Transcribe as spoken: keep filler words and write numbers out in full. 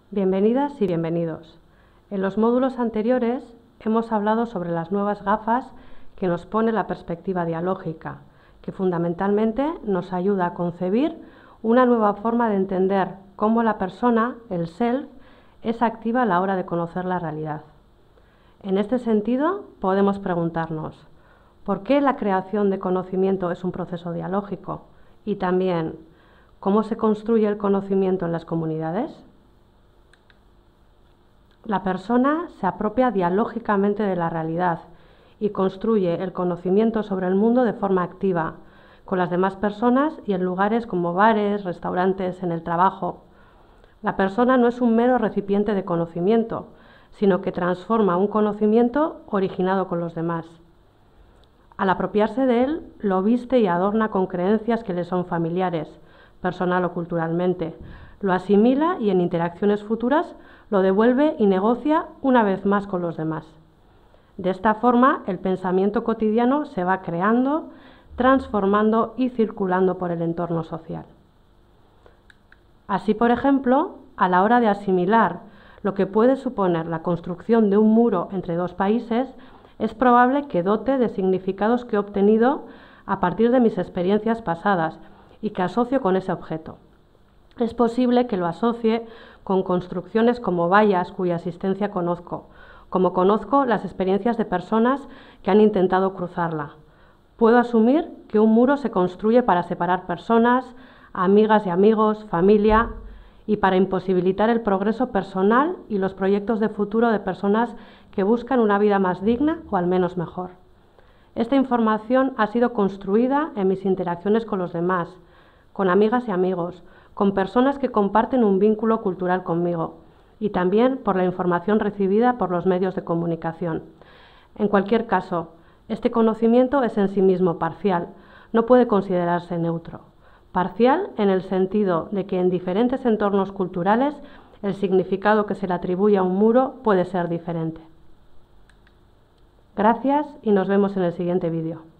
Bienvenidas y bienvenidos. En los módulos anteriores hemos hablado sobre las nuevas gafas que nos pone la perspectiva dialógica, que fundamentalmente nos ayuda a concebir una nueva forma de entender cómo la persona, el self, es activa a la hora de conocer la realidad. En este sentido, podemos preguntarnos, ¿por qué la creación de conocimiento es un proceso dialógico? Y también, ¿cómo se construye el conocimiento en las comunidades? La persona se apropia dialógicamente de la realidad y construye el conocimiento sobre el mundo de forma activa, con las demás personas y en lugares como bares, restaurantes, en el trabajo. La persona no es un mero recipiente de conocimiento, sino que transforma un conocimiento originado con los demás. Al apropiarse de él, lo viste y adorna con creencias que le son familiares, personal o culturalmente, lo asimila y en interacciones futuras lo devuelve y negocia una vez más con los demás. De esta forma, el pensamiento cotidiano se va creando, transformando y circulando por el entorno social. Así, por ejemplo, a la hora de asimilar lo que puede suponer la construcción de un muro entre dos países, es probable que dote de significados que he obtenido a partir de mis experiencias pasadas y que asocio con ese objeto. Es posible que lo asocie con construcciones como vallas cuya existencia conozco, como conozco las experiencias de personas que han intentado cruzarla. Puedo asumir que un muro se construye para separar personas, amigas y amigos, familia, y para imposibilitar el progreso personal y los proyectos de futuro de personas que buscan una vida más digna o al menos mejor. Esta información ha sido construida en mis interacciones con los demás, con amigas y amigos, con personas que comparten un vínculo cultural conmigo y también por la información recibida por los medios de comunicación. En cualquier caso, este conocimiento es en sí mismo parcial, no puede considerarse neutro. Parcial en el sentido de que en diferentes entornos culturales el significado que se le atribuye a un muro puede ser diferente. Gracias y nos vemos en el siguiente vídeo.